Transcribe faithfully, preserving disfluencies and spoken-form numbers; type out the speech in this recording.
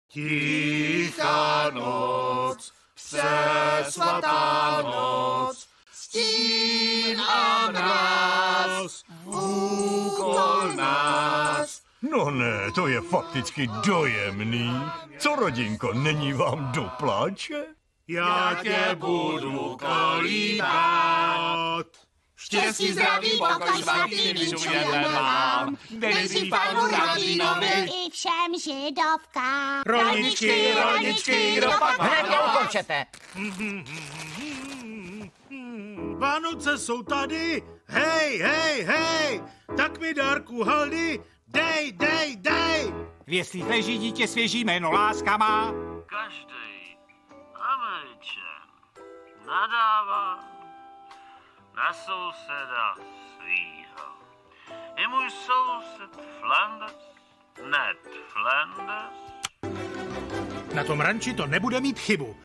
Tichá noc, přesvatá noc, stín a mráz, úkol nás. No ne, to je fakticky dojemný. Co, rodinko, není vám do pláče? Já tě budu kolíbat. Štěstí, zdraví, pokoj, svatý, vyčujeme vám. Dejsi panu Radinovi i všem židovkám. Rolničky, rolničky, kdo pak... Hned mě ukončete. Vánoce jsou tady, hej, hej, hej, tak mi dárku haldy, dej, dej, dej. V jeslích leží dítě, svěží jméno láska má. Každý Američan nadává na souseda svýho. Je můj soused Flanders, Ned Flanders. Na tom ranči to nebude mít chybu.